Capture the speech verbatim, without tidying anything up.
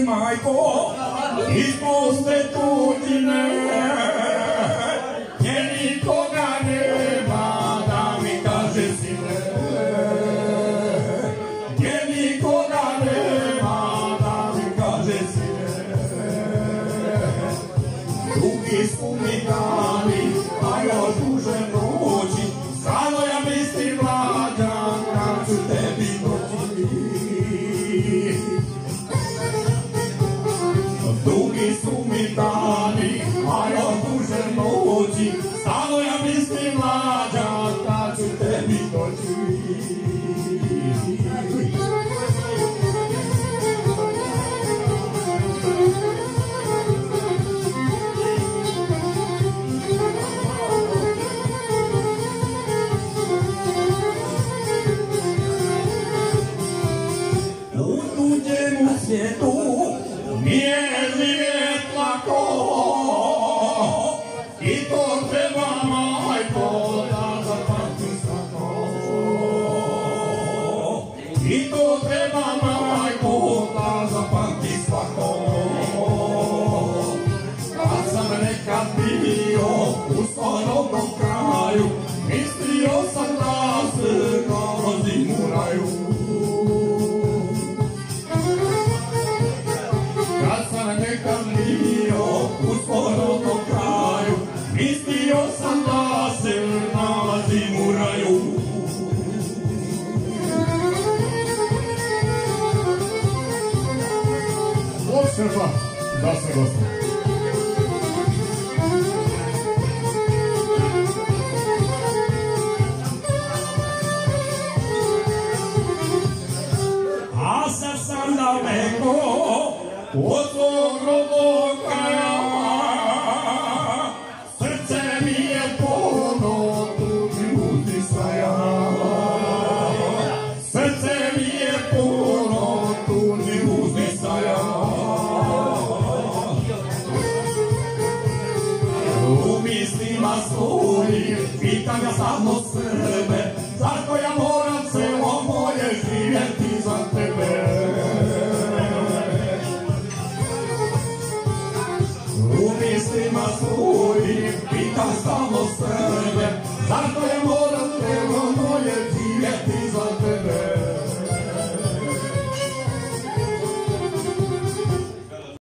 majko, ispuste tuđine, gdje nikoga nema da mi kaže sine, gdje nikoga nema da mi kaže sine. Dugi su mi dani, a još duže noći, samo ja mislim mlađan kad ću tebi doći. Dugi su mi dani, a još duže noći, samo ja mislim mlađan kad ću tebi doći. U svijetu nije živjet lako i to treba majko da zapamtim svako. I to treba majko da zapamtim svako. Kad sam nekad bio u svom rodnom kraju, mislio sam da se nalazim u raju. Nekad bio u svom rodnom kraju, mislio sam da se nalazim u raju. Bog Srba, da se gosti. A sad sam daleko od svog rodnog kraja, srce mi je puno tužnih uzdisaja. Srce mi je puno tužnih uzdisaja. U mislima svojim pitam ja samo sebe, zašto ja moram celo moje živjeti za tebe. U mislima svojim pitam stalno sebe, zašto je moram